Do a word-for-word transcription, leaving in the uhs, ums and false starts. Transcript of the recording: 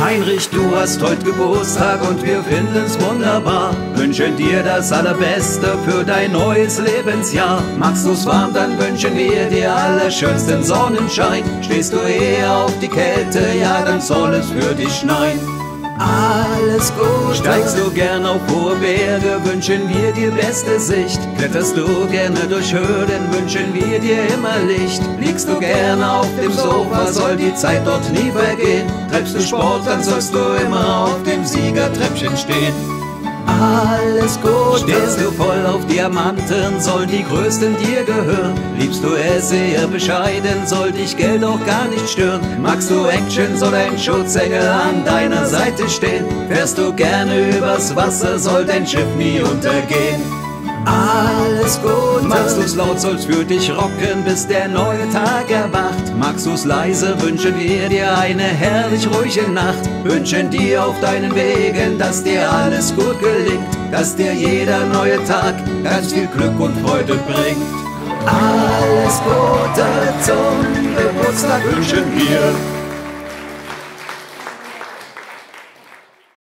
Heinrich, du hast heute Geburtstag und wir finden's wunderbar. Wünschen dir das Allerbeste für dein neues Lebensjahr. Magst du's warm, dann wünschen wir dir allerschönsten Sonnenschein. Stehst du eher auf die Kälte, ja, dann soll es für dich schneien. Alles gut. Steigst du gern auf hohe Berge, wünschen wir dir beste Sicht. Kletterst du gerne durch Höhlen, wünschen wir dir immer Licht. Liegst du gerne auf dem Sofa, soll die Zeit dort nie vergehen. Treibst du Sport, dann sollst du immer auf dem Siegertreppchen stehen. Alles gut. Stehst du voll auf Diamanten, sollen die größten dir gehören. Liebst du es eher bescheiden, soll dich Geld auch gar nicht stören. Magst du Action, soll ein Schutzengel an deiner Seite stehen. Fährst du gerne übers Wasser, soll dein Schiff nie untergehen. Alles gut. Magst du's laut, soll's für dich rocken, bis der neue Tag erwacht. Magst du's leise, wünschen wir dir eine herrlich ruhige Nacht. Wünschen dir auf deinen Wegen, dass dir alles gut gelingt, dass dir jeder neue Tag ganz viel Glück und Freude bringt. Alles Gute zum Geburtstag wünschen wir.